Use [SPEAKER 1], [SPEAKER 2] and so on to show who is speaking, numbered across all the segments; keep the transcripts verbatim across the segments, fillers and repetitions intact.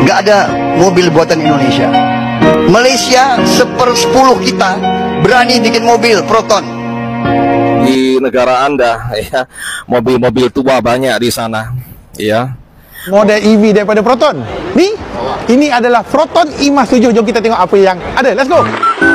[SPEAKER 1] nggak ada mobil buatan Indonesia. Malaysia sepersepuluh kita berani bikin mobil Proton.
[SPEAKER 2] Di negara Anda, ya, mobil-mobil tua banyak di sana, ya.
[SPEAKER 3] Model E V daripada Proton. Ni, ini adalah Proton E M A S tujuh. Jom kita tengok apa yang ada. Let's go.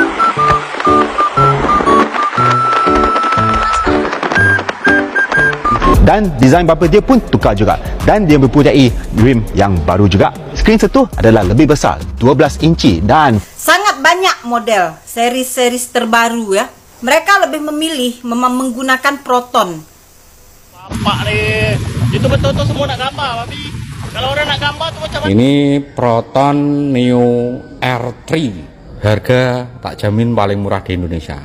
[SPEAKER 3] Dan desain bumper dia pun tukar juga. Dan dia mempunyai rim yang baru juga. Skrin sentuh adalah lebih besar, dua belas inci, dan
[SPEAKER 4] sangat banyak model seri-seri terbaru ya. Mereka lebih memilih memang menggunakan Proton.
[SPEAKER 5] Nampak ni, itu betul-betul semua nak gambar, Babi. Kalau orang nak gambar tu macam mana?
[SPEAKER 6] Ini Proton Neo R tiga. Harga tak jamin paling murah di Indonesia.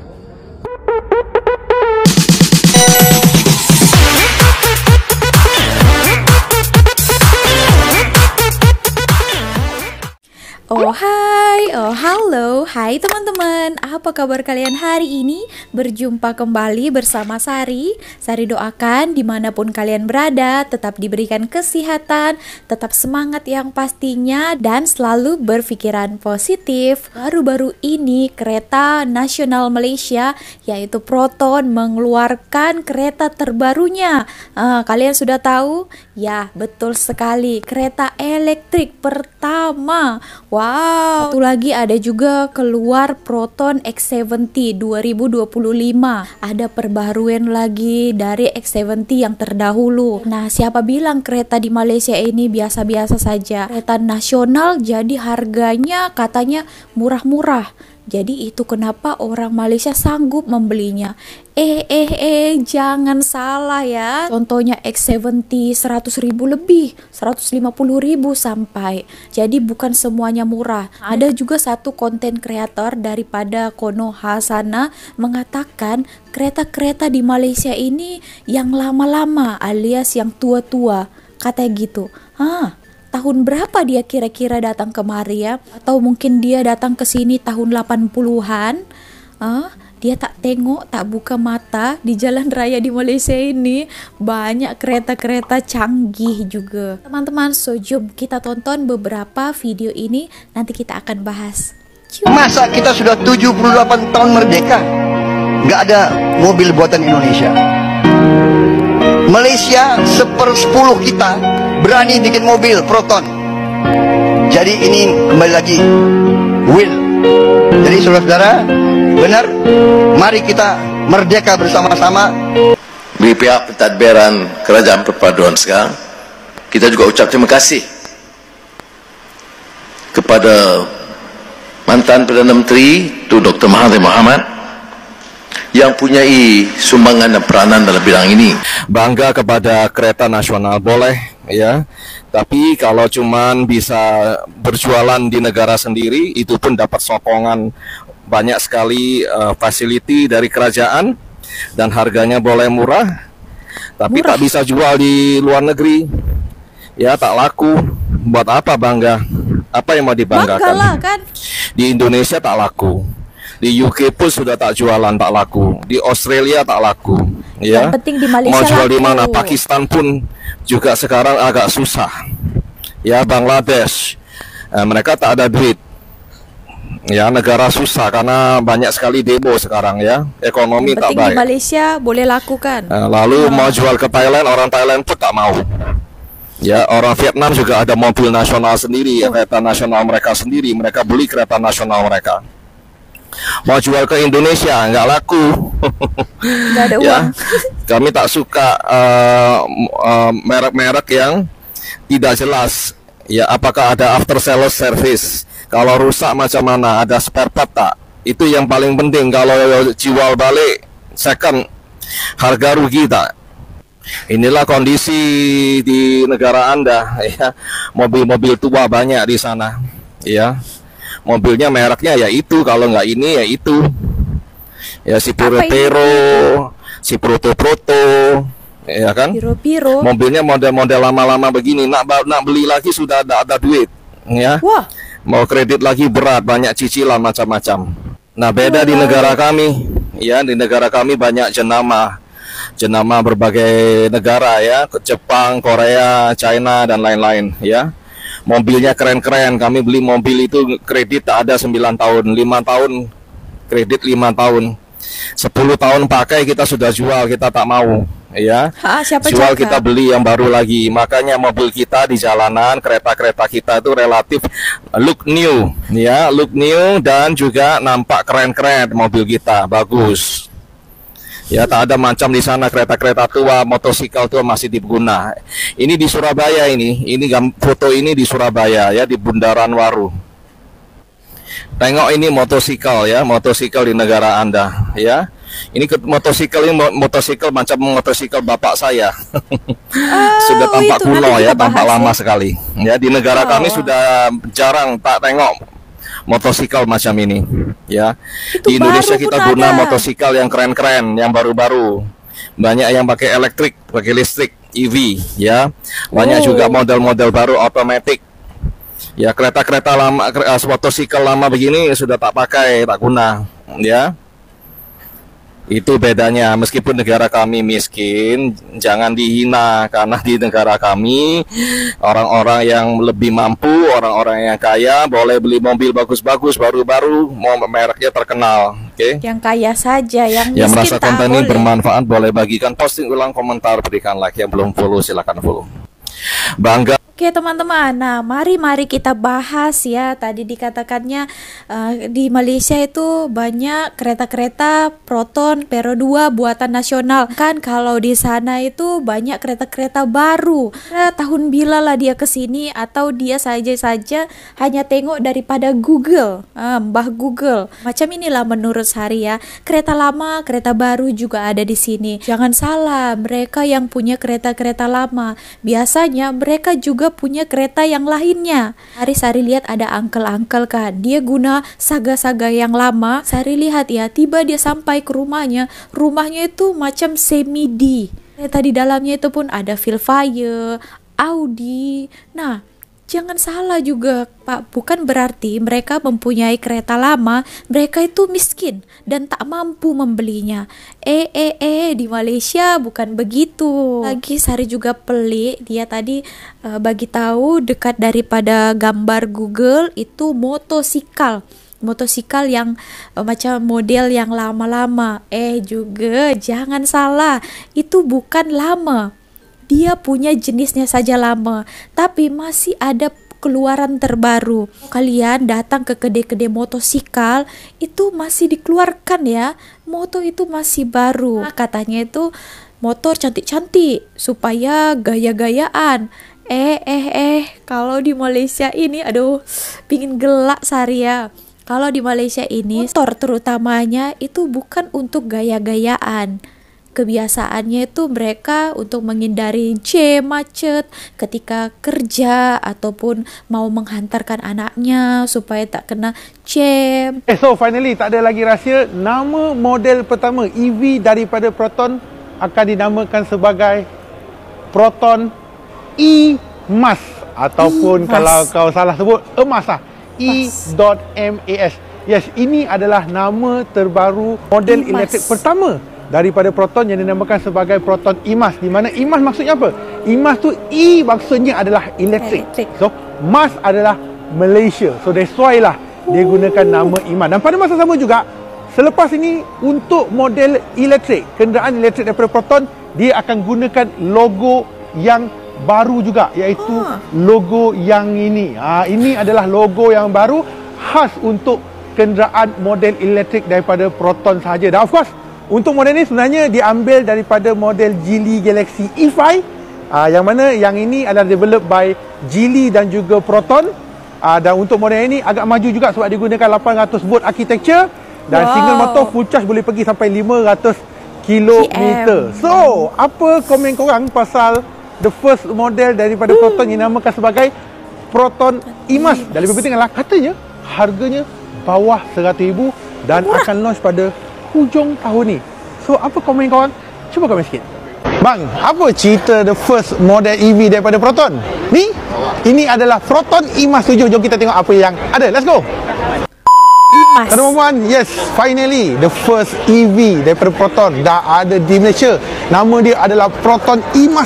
[SPEAKER 7] Oh hai, oh halo, hai teman-teman. Apa kabar kalian hari ini? Berjumpa kembali bersama Sari. Sari doakan dimanapun kalian berada, tetap diberikan kesehatan, tetap semangat yang pastinya, dan selalu berpikiran positif. Baru-baru ini kereta nasional Malaysia yaitu Proton mengeluarkan kereta terbarunya. Ah, kalian sudah tahu? Ya, betul sekali, kereta elektrik pertama. Wow, satu lagi ada juga keluar Proton X tujuh puluh dua ribu dua puluh lima. Ada perbaruan lagi dari X tujuh puluh yang terdahulu. Nah, siapa bilang kereta di Malaysia ini biasa-biasa saja? Kereta nasional jadi harganya katanya murah-murah. Jadi itu kenapa orang Malaysia sanggup membelinya. Eh, eh, eh, jangan salah ya. Contohnya X tujuh puluh seratus ribu lebih, seratus lima puluh ribu sampai. Jadi bukan semuanya murah. Ada juga satu konten kreator daripada Konoha sana mengatakan kereta-kereta di Malaysia ini yang lama-lama alias yang tua-tua. Katanya gitu. Hah? Tahun berapa dia kira-kira datang kemari ya? Atau mungkin dia datang ke sini tahun delapan puluhan? Ah, dia tak tengok, tak buka mata di jalan raya di Malaysia ini banyak kereta-kereta canggih juga. Teman-teman, so jom kita tonton beberapa video ini, nanti kita akan bahas. Cium.
[SPEAKER 1] Masa kita sudah tujuh puluh delapan tahun merdeka, nggak ada mobil buatan Indonesia. Malaysia sepersepuluh kita berani bikin mobil Proton. Jadi ini kembali lagi will. Jadi saudara-saudara, benar, mari kita merdeka bersama-sama.
[SPEAKER 8] Di pihak pentadbiran Kerajaan Perpaduan sekarang, kita juga ucap terima kasih kepada mantan Perdana Menteri Tu Doktor Mahathir Mohamad yang punyai sumbangan dan peranan dalam bidang ini.
[SPEAKER 2] Bangga kepada kereta nasional boleh, ya. Tapi kalau cuman bisa berjualan di negara sendiri, itu pun dapat sokongan banyak sekali uh, fasiliti dari kerajaan dan harganya boleh murah. Tapi murah. Tak bisa jual di luar negeri. Ya, tak laku. Buat apa bangga? Apa yang mau dibanggakan?
[SPEAKER 7] Banggalah, kan?
[SPEAKER 2] Di Indonesia tak laku. Di U K pun sudah tak jualan, tak laku. Di Australia tak laku. Ya.
[SPEAKER 7] Yang penting di Malaysia
[SPEAKER 2] mau jual
[SPEAKER 7] laku.
[SPEAKER 2] di mana? Pakistan pun juga sekarang agak susah. Ya, Bangladesh, eh, mereka tak ada duit. Ya, negara susah karena banyak sekali demo sekarang ya. Ekonomi
[SPEAKER 7] yang
[SPEAKER 2] tak
[SPEAKER 7] penting
[SPEAKER 2] baik.
[SPEAKER 7] Di Malaysia boleh lakukan.
[SPEAKER 2] Eh, lalu nah. mau jual ke Thailand, orang Thailand pun tak mau. Ya, orang Vietnam juga ada mobil nasional sendiri, oh. kereta nasional mereka sendiri. Mereka beli kereta nasional mereka. Mau jual ke Indonesia nggak laku.
[SPEAKER 7] Nggak ada
[SPEAKER 2] ya,
[SPEAKER 7] uang.
[SPEAKER 2] Kami tak suka merek-merek uh, uh, yang tidak jelas. Ya, apakah ada after sales service? Kalau rusak macam mana? Ada spare part tak? Itu yang paling penting. Kalau jual balik second, harga rugi tak? Inilah kondisi di negara Anda. Ya, mobil-mobil tua banyak di sana. Ya. Mobilnya mereknya ya itu, kalau nggak ini ya itu. Ya si Piro-Piro, si Proto-Proto, ya kan?
[SPEAKER 7] Piro-Piro.
[SPEAKER 2] Mobilnya model-model lama-lama begini, nak nak beli lagi sudah ada ada duit, ya.
[SPEAKER 7] Wah.
[SPEAKER 2] Mau kredit lagi berat, banyak cicilan macam-macam. Nah, beda Wah. di negara kami, ya, di negara kami banyak jenama. Jenama berbagai negara ya, Jepang, Korea, China dan lain-lain, ya. mobilnya keren-keren. Kami beli mobil itu kredit ada sembilan tahun, lima tahun kredit lima tahun, sepuluh tahun pakai kita sudah jual, kita tak mau, ya.
[SPEAKER 7] Ha, siapa
[SPEAKER 2] jual
[SPEAKER 7] cakap?
[SPEAKER 2] kita beli yang baru lagi. Makanya mobil kita di jalanan, kereta-kereta kita itu relatif look new, ya, look new dan juga nampak keren-keren mobil kita, bagus. Ya, tak ada macam di sana kereta-kereta tua, motosikal tua masih diguna. Ini di Surabaya ini, ini foto ini di Surabaya ya, di Bundaran Waru. Tengok ini motosikal ya, motosikal di negara Anda ya. Ini ke, motosikal ini motosikal macam motosikal bapak saya.
[SPEAKER 7] Oh,
[SPEAKER 2] sudah tampak
[SPEAKER 7] itu
[SPEAKER 2] kuno
[SPEAKER 7] nanti
[SPEAKER 2] ya,
[SPEAKER 7] kita
[SPEAKER 2] tampak
[SPEAKER 7] bahas
[SPEAKER 2] lama
[SPEAKER 7] ya.
[SPEAKER 2] sekali. Ya, di negara
[SPEAKER 7] Oh,
[SPEAKER 2] kami
[SPEAKER 7] wow.
[SPEAKER 2] sudah jarang tak tengok motosikal macam ini ya.
[SPEAKER 7] Itu
[SPEAKER 2] Di Indonesia
[SPEAKER 7] baru
[SPEAKER 2] kita
[SPEAKER 7] pun
[SPEAKER 2] guna
[SPEAKER 7] ada.
[SPEAKER 2] motosikal yang keren-keren, yang baru-baru. Banyak yang pakai elektrik, pakai listrik, E V ya. Banyak
[SPEAKER 7] Oh.
[SPEAKER 2] juga model-model baru otomatis. Ya, kereta-kereta lama, kre- uh, motosikal lama begini sudah tak pakai, tak guna ya. Itu bedanya. Meskipun negara kami miskin, jangan dihina, karena di negara kami orang-orang yang lebih mampu, orang-orang yang kaya boleh beli mobil bagus-bagus, baru-baru, mau mereknya terkenal. Oke.
[SPEAKER 7] Yang kaya saja, yang
[SPEAKER 2] Yang
[SPEAKER 7] miskin
[SPEAKER 2] merasa
[SPEAKER 7] tak
[SPEAKER 2] konten ini
[SPEAKER 7] boleh.
[SPEAKER 2] bermanfaat boleh bagikan, posting ulang, komentar, berikan like. Yang belum follow silakan follow. Bangga.
[SPEAKER 7] Oke teman-teman, nah mari-mari kita bahas ya. Tadi dikatakannya eh, di Malaysia itu banyak kereta-kereta Proton Peron dua buatan nasional. Kan kalau di sana itu banyak kereta-kereta baru. Nah, tahun bila lah dia kesini, atau dia saja-saja hanya tengok daripada Google, ah, Mbah Google. Macam inilah menurut Sari ya. Kereta lama, kereta baru juga ada di sini. Jangan salah, mereka yang punya kereta-kereta lama, biasanya mereka juga punya kereta yang lainnya. Hari Sari lihat ada uncle-uncle kan, dia guna saga-saga yang lama. Sari lihat ya, tiba dia sampai ke rumahnya, rumahnya itu macam semi D. Kereta di dalamnya itu pun ada Vilfire, Audi. Nah, jangan salah juga Pak, bukan berarti mereka mempunyai kereta lama, mereka itu miskin dan tak mampu membelinya. Eh eh eh di Malaysia bukan begitu. Lagi Sari juga pelik, dia tadi uh, bagi tahu dekat daripada gambar Google itu motosikal. Motosikal yang uh, macam model yang lama-lama. Eh juga jangan salah, itu bukan lama. Dia punya jenisnya saja lama, tapi masih ada keluaran terbaru. Kalian datang ke kedai-kedai motosikal, itu masih dikeluarkan ya. Motor itu masih baru. Nah, katanya itu motor cantik-cantik supaya gaya-gayaan. Eh eh eh kalau di Malaysia ini, aduh, pingin gelak Sari ya. Kalau di Malaysia ini motor terutamanya itu bukan untuk gaya-gayaan. Kebiasaannya itu mereka untuk menghindari C, macet ketika kerja ataupun mau menghantarkan anaknya supaya tak kena jam.
[SPEAKER 9] Okay, so finally tak ada lagi rahsia. Nama model pertama E V daripada Proton akan dinamakan sebagai Proton E-Mas, ataupun
[SPEAKER 7] E-Mas.
[SPEAKER 9] kalau kau salah sebut emas lah, E.mas. Yes, ini adalah nama terbaru model
[SPEAKER 7] E-Mas.
[SPEAKER 9] elektrik pertama daripada Proton yang dinamakan sebagai Proton E-Mas. Di mana E-Mas maksudnya apa? E-Mas tu E maksudnya adalah elektrik.
[SPEAKER 7] Elektrik.
[SPEAKER 9] So, Mas adalah Malaysia. So that's why lah dia gunakan nama E-Mas. Dan pada masa sama juga, selepas ini untuk model elektrik, kenderaan elektrik daripada Proton, dia akan gunakan logo yang baru juga, iaitu
[SPEAKER 7] Ah.
[SPEAKER 9] logo yang ini. Ha, ini adalah logo yang baru khas untuk kenderaan model elektrik daripada Proton sahaja. Dan of course, untuk model ini sebenarnya diambil daripada model Geely Galaxy E lima, uh, yang mana yang ini adalah developed by Geely dan juga Proton. Uh, dan untuk model ini agak maju juga sebab digunakan lapan ratus volt architecture dan
[SPEAKER 7] Wow.
[SPEAKER 9] single motor full charge boleh pergi sampai lima ratus kilometer. So, apa komen korang pasal the first model daripada
[SPEAKER 7] Hmm.
[SPEAKER 9] Proton yang dinamakan sebagai Proton E-Mas? Dan lebih penting adalah katanya harganya bawah seratus ribu dan akan launch pada hujung tahun ni. So, apa komen korang? Cuba komen sikit. Bang, apa cerita the first model E V daripada Proton? Ni, ini adalah Proton E-Mas tujuh. Jom kita tengok apa yang ada. Let's go!
[SPEAKER 7] E-Mas.
[SPEAKER 9] Tuan puan, yes, finally the first E V daripada Proton dah ada di Malaysia. Nama dia adalah Proton E-Mas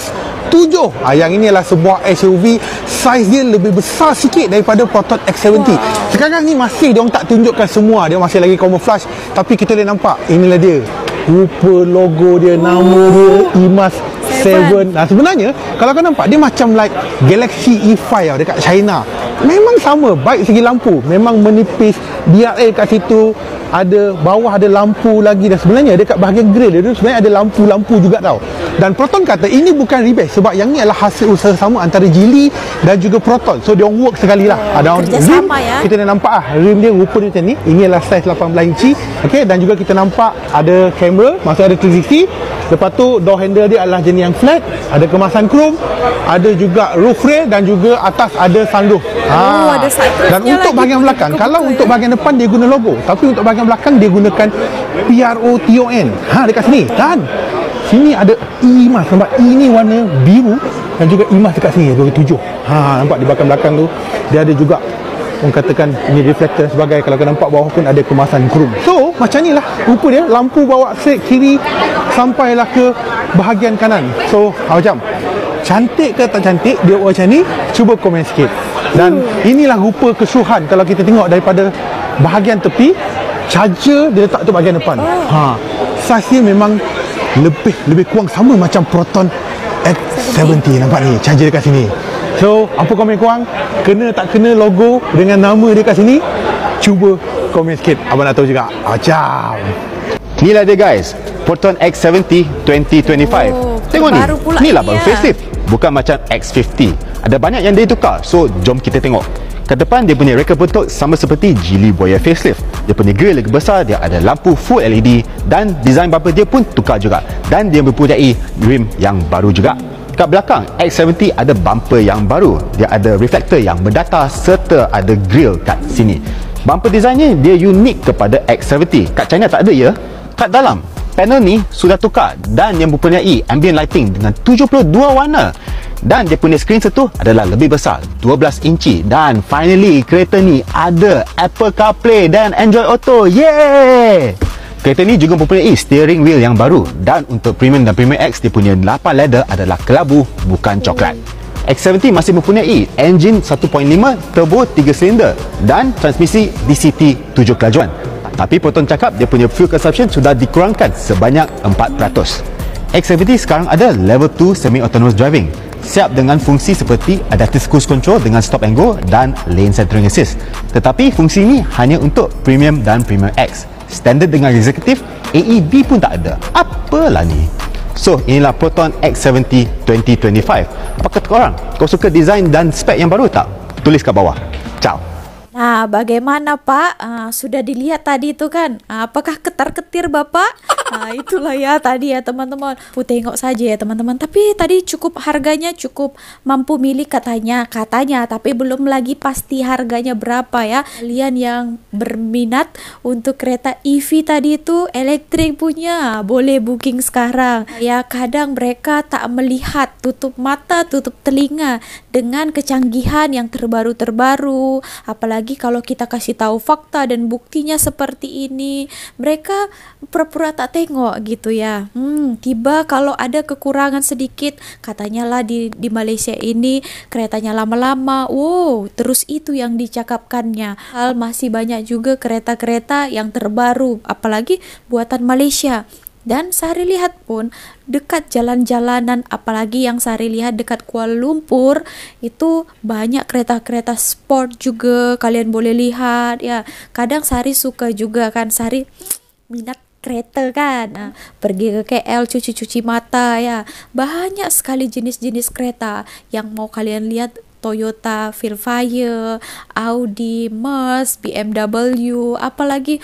[SPEAKER 9] tujuh. Ah, yang ini adalah sebuah S U V, saiz dia lebih besar sikit daripada Proton X tujuh puluh. Wow. Sekarang ni masih dia orang tak tunjukkan semua, dia masih lagi camouflage, tapi kita boleh nampak inilah dia. Rupa logo dia, nama dia I M A S tujuh. Nah, sebenarnya kalau kau nampak dia macam like Galaxy E lima dekat China. Memang sama, baik segi lampu, memang menipis, D R L kat situ, ada bawah ada lampu lagi, dan sebenarnya dekat bahagian grill dia tu sebenarnya ada lampu-lampu juga tau. Dan Proton kata ini bukan rebase sebab yang ni adalah hasil usaha sama antara Geely dan juga Proton. So dia orang work sekali lah.
[SPEAKER 7] Oh,
[SPEAKER 9] ada rim,
[SPEAKER 7] ya.
[SPEAKER 9] kita dah nampak ah rim dia rupa dia macam ni. Ini adalah saiz lapan belas inci. Okey, dan juga kita nampak ada kamera, maksud ada tiga sixty. Lepas tu door handle dia adalah jenis yang flat, ada kemasan chrome, ada juga roof rail dan juga atas ada sunroof.
[SPEAKER 7] Oh,
[SPEAKER 9] ha.
[SPEAKER 7] ada sunroofnya.
[SPEAKER 9] Dan untuk
[SPEAKER 7] lagi,
[SPEAKER 9] bahagian belakang, kalau
[SPEAKER 7] buka,
[SPEAKER 9] untuk
[SPEAKER 7] ya?
[SPEAKER 9] bahagian depan dia guna logo, tapi untuk bahagian belakang dia gunakan P R O T O N. Ha, dekat sini. Dan sini ada I M A S, nampak I ni warna biru dan juga I M A S dekat sini dua puluh tujuh. Ha, nampak di belakang-belakang tu dia ada juga orang katakan ini reflektor sebagai, kalau kau nampak bawah pun ada kemasan chrome. So macam ni lah rupa dia, lampu bawa straight kiri sampailah ke bahagian kanan. So ha, macam cantik ke tak cantik dia buat macam ni, cuba komen sikit. Dan inilah rupa keseluruhan kalau kita tengok daripada bahagian tepi. Charger dia letak tu bahagian depan. Ha, saiz dia memang lebih lebih kurang sama macam Proton X tujuh puluh. Nampak ni charger dekat sini. So apa komen korang, kena tak kena logo dengan nama dia kat sini? Cuba komen sikit, abang nak tahu juga. Macam
[SPEAKER 3] Inilah dia guys, Proton X tujuh puluh dua ribu dua puluh lima.
[SPEAKER 7] Oh,
[SPEAKER 3] Tengok ni,
[SPEAKER 7] baru pula
[SPEAKER 3] inilah
[SPEAKER 7] ni
[SPEAKER 3] baru
[SPEAKER 7] ya.
[SPEAKER 3] facelift, bukan macam X lima puluh. Ada banyak yang dia tukar, so jom kita tengok. Ke depan dia punya reka bentuk sama seperti Geely Boyer facelift. Dia punya grill lagi besar, dia ada lampu full L E D dan design bumper dia pun tukar juga. Dan dia mempunyai rim yang baru juga. Kat belakang X tujuh puluh ada bumper yang baru. Dia ada reflektor yang mendata serta ada grill kat sini. Bumper design ni dia unik kepada X tujuh puluh. Kat China tak ada ya. Kat dalam panel ni sudah tukar dan yang mempunyai ambient lighting dengan tujuh puluh dua warna. Dan dia punya skrin setuh adalah lebih besar, dua belas inci. Dan finally kereta ni ada Apple CarPlay dan Android Auto. Yeay! Kereta ni juga mempunyai steering wheel yang baru. Dan untuk Premium dan Premium X, dia punya lapan leather adalah kelabu, bukan coklat. X tujuh puluh masih mempunyai enjin satu perpuluhan lima turbo tiga silinder dan transmisi D C T tujuh kelajuan. Tapi Proton cakap dia punya fuel consumption sudah dikurangkan sebanyak empat peratus. X tujuh puluh sekarang ada level dua semi-autonomous driving, siap dengan fungsi seperti adaptive cruise control dengan stop and go dan lane centering assist. Tetapi fungsi ini hanya untuk Premium dan Premium X. Standard dengan Executive, A E B pun tak ada. Apalah ni? So, inilah Proton X tujuh puluh dua ribu dua puluh lima. Apa kata korang? Kau suka design dan spek yang baru tak? Tulis kat bawah. Ciao.
[SPEAKER 7] Nah, bagaimana Pak? Ah, sudah dilihat tadi itu kan? Ah, apakah ketar-ketir Bapak? Ah, itulah ya tadi ya teman-teman. Pu tengok saja ya teman-teman. Tapi tadi cukup harganya cukup mampu milik katanya, katanya. Tapi belum lagi pasti harganya berapa ya. Kalian yang berminat untuk kereta E V tadi itu elektrik punya, boleh booking sekarang. Ya kadang mereka tak melihat, tutup mata, tutup telinga dengan kecanggihan yang terbaru-terbaru. Apalagi Lagi kalau kita kasih tahu fakta dan buktinya seperti ini, mereka pura-pura tak tengok gitu ya. Hmm, tiba kalau ada kekurangan sedikit, katanya lah di di Malaysia ini keretanya lama-lama. Wow, terus itu yang dicakapkannya. Hal masih banyak juga kereta-kereta yang terbaru, apalagi buatan Malaysia. Dan Sari lihat pun dekat jalan-jalanan, apalagi yang Sari lihat dekat Kuala Lumpur, itu banyak kereta-kereta sport juga, kalian boleh lihat ya. Kadang Sari suka juga kan, Sari minat kereta kan, nah, pergi ke K L cuci-cuci mata ya. Banyak sekali jenis-jenis kereta yang mau kalian lihat. Toyota Veloster, Audi, Merc, B M W, apalagi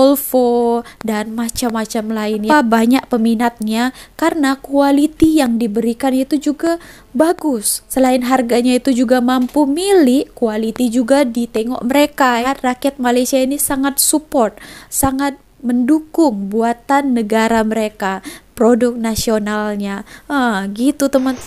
[SPEAKER 7] Volvo dan macam-macam lainnya. Banyak peminatnya karena kualiti yang diberikan itu juga bagus. Selain harganya itu juga mampu milik, kualiti juga ditengok mereka. Rakyat Malaysia ini sangat support, sangat mendukung buatan negara mereka, produk nasionalnya. Ah, gitu teman.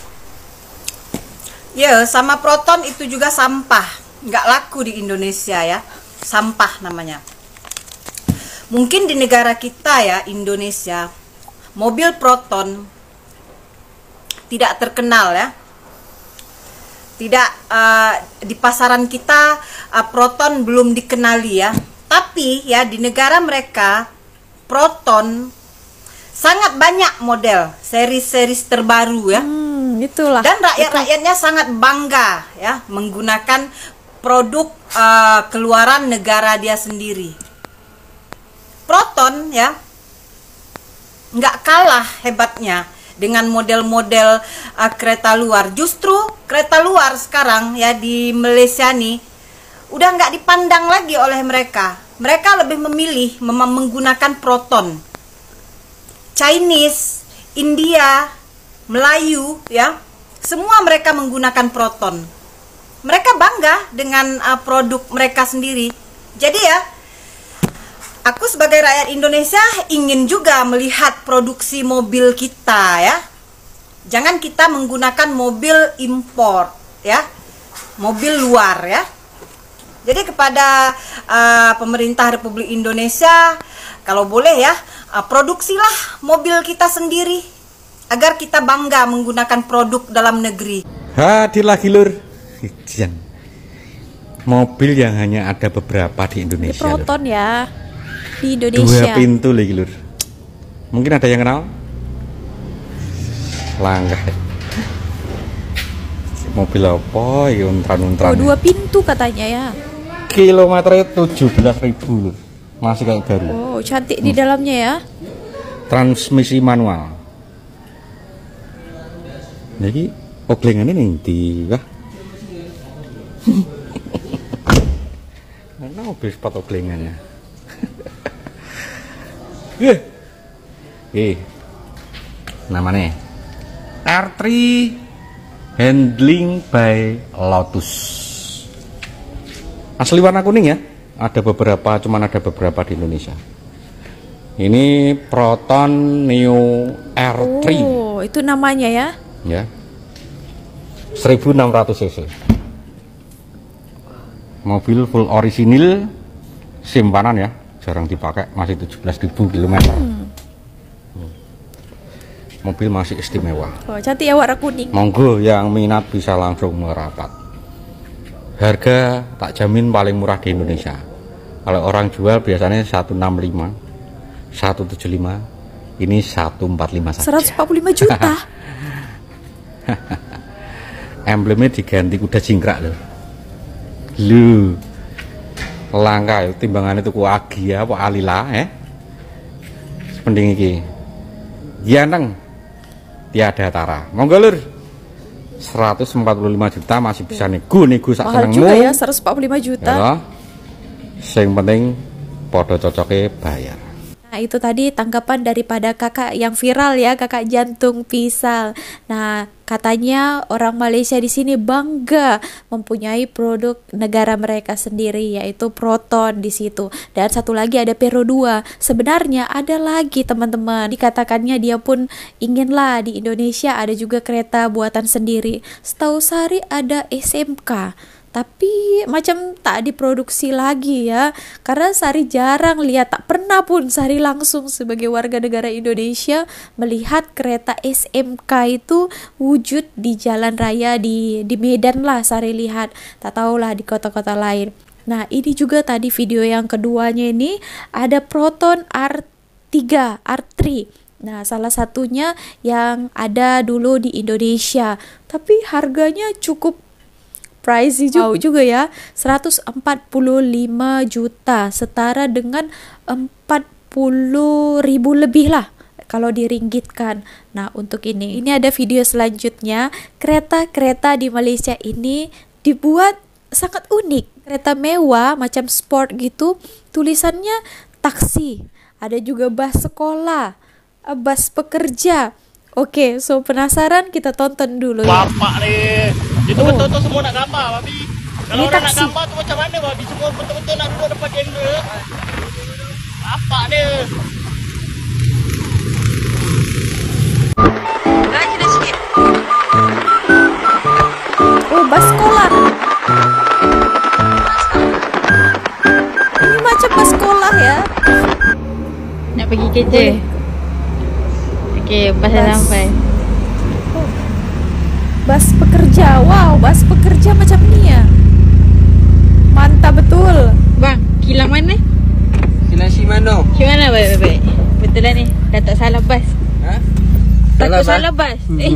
[SPEAKER 4] Ya, sama Proton itu juga sampah. Nggak laku di Indonesia ya. Sampah namanya. Mungkin di negara kita ya, Indonesia, mobil Proton tidak terkenal ya. Tidak uh, di pasaran kita uh, Proton belum dikenali ya. Tapi ya di negara mereka Proton sangat banyak model, seri-seri terbaru ya.
[SPEAKER 7] Hmm, itulah.
[SPEAKER 4] Dan rakyat-rakyatnya sangat bangga ya menggunakan produk uh, keluaran negara dia sendiri. Proton ya nggak kalah hebatnya dengan model-model uh, kereta luar. Justru kereta luar sekarang ya di Malaysia nih udah nggak dipandang lagi oleh mereka. Mereka lebih memilih mem menggunakan Proton. Chinese, India, Melayu ya, semua mereka menggunakan Proton. Mereka bangga dengan uh, produk mereka sendiri. Jadi ya, aku sebagai rakyat Indonesia ingin juga melihat produksi mobil kita ya. Jangan kita menggunakan mobil impor ya, mobil luar ya. Jadi kepada uh, pemerintah Republik Indonesia, kalau boleh ya, uh, produksilah mobil kita sendiri agar kita bangga menggunakan produk dalam negeri.
[SPEAKER 6] Hadir lagi lur, mobil yang hanya ada beberapa di Indonesia.
[SPEAKER 7] Di Proton
[SPEAKER 6] lur.
[SPEAKER 7] ya. Di Indonesia.
[SPEAKER 6] Dua pintu lagi lur. Mungkin ada yang kenal? Langkah. Mobil apa ya untran-untran.
[SPEAKER 7] Oh, dua pintu katanya ya.
[SPEAKER 6] Kilometernya tujuh belas ribu lur. Masih kayak baru.
[SPEAKER 7] Oh, cantik di dalamnya ya.
[SPEAKER 6] Transmisi manual. Jadi oglengan ini nanti kah? Mana mobil spot oglengannya? Eh, eh, namanya R tiga Handling by Lotus. Asli warna kuning ya. Ada beberapa, cuman ada beberapa di Indonesia. Ini Proton Neo R tiga.
[SPEAKER 7] Oh, itu namanya ya.
[SPEAKER 6] Ya. seribu enam ratus cc. Mobil full orisinil, simpanan ya. Jarang dipakai, masih tujuh belas ribu kilometer. Hmm. Mobil masih istimewa.
[SPEAKER 7] Oh, cantik ya warna kuning.
[SPEAKER 6] Monggo yang minat bisa langsung merapat. Harga tak jamin paling murah di Indonesia. Kalau orang jual biasanya seratus enam puluh lima, seratus tujuh puluh lima, ini seratus empat puluh lima saja.
[SPEAKER 7] seratus empat puluh lima juta.
[SPEAKER 6] Emblemnya diganti kuda jingkrak loh. Lu langka ya, timbangannya tuku Agia apa Alila eh. Sepending iki. Yaneng tiada tara. Monggo lur. seratus empat puluh lima juta masih bisa nego nego sak
[SPEAKER 7] Mahal
[SPEAKER 6] senengmu.
[SPEAKER 7] juga ya seratus empat puluh lima juta.
[SPEAKER 6] Ya, sing penting podo cocoknya bayar.
[SPEAKER 7] Nah, itu tadi tanggapan daripada kakak yang viral ya, kakak jantung pisang. Nah, katanya orang Malaysia di sini bangga mempunyai produk negara mereka sendiri, yaitu Proton di situ. Dan satu lagi ada Pero dua. Sebenarnya ada lagi teman-teman. Dikatakannya dia pun inginlah di Indonesia ada juga kereta buatan sendiri. Setahu Sari ada S M K. Tapi macam tak diproduksi lagi ya, karena Sari jarang lihat, tak pernah pun Sari langsung sebagai warga negara Indonesia melihat kereta S M K itu wujud di jalan raya di di Medan lah Sari lihat, tak tahulah di kota-kota lain. Nah, ini juga tadi video yang keduanya ini ada Proton R tiga, R tiga. Nah, salah satunya yang ada dulu di Indonesia, tapi harganya cukup pricey juga, juga ya, seratus empat puluh lima juta, setara dengan empat puluh ribu lebih lah kalau diringgitkan. Nah, untuk ini, ini ada video selanjutnya. Kereta-kereta di Malaysia ini dibuat sangat unik. Kereta mewah macam sport gitu, tulisannya taksi. Ada juga bus sekolah, bus pekerja. Oke, so penasaran, kita tonton dulu ya.
[SPEAKER 5] Bapak nih, itu
[SPEAKER 7] Oh.
[SPEAKER 5] betul-betul semua nak gambar, Babi. Kalau
[SPEAKER 7] Ini
[SPEAKER 5] orang nak
[SPEAKER 7] taksi.
[SPEAKER 5] gambar tu macam mana, Babi? Semua betul-betul nak duduk depan kamera. Bapak ni.
[SPEAKER 7] Oh, bus sekolah. Ini macam bus sekolah ya.
[SPEAKER 10] Nak pergi kerja. Okey, pasal
[SPEAKER 7] Bas.
[SPEAKER 10] sampai.
[SPEAKER 7] bus pekerja. Wow, bus pekerja macam ni ya. Mantap betul.
[SPEAKER 10] Bang, kilang mana?
[SPEAKER 11] Kilang Shimano.
[SPEAKER 10] Gimana baik-baik? Betul lah ni. Dah tak salah bas.
[SPEAKER 11] Ha?
[SPEAKER 10] Takut salah bas. Eh,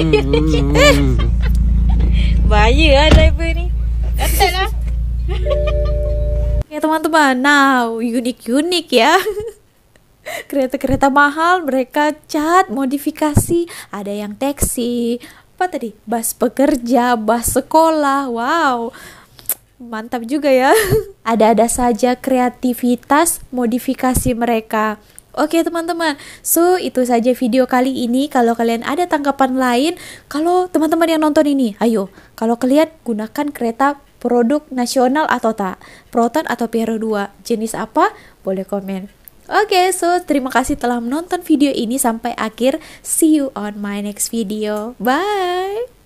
[SPEAKER 10] bahaya lah driver ni. Katalah.
[SPEAKER 7] Ya teman-teman, now unik-unik ya. Kereta-kereta mahal mereka cat, modifikasi. Ada yang taksi, apa tadi? Bus pekerja, bus sekolah. Wow, mantap juga ya. Ada-ada saja kreativitas modifikasi mereka. Oke teman-teman, so itu saja video kali ini. Kalau kalian ada tanggapan lain, kalau teman-teman yang nonton ini, ayo, kalau kalian gunakan kereta produk nasional atau tak, Proton atau Pearo dua, jenis apa? Boleh komen. Oke, so terima kasih telah menonton video ini sampai akhir. See you on my next video. Bye!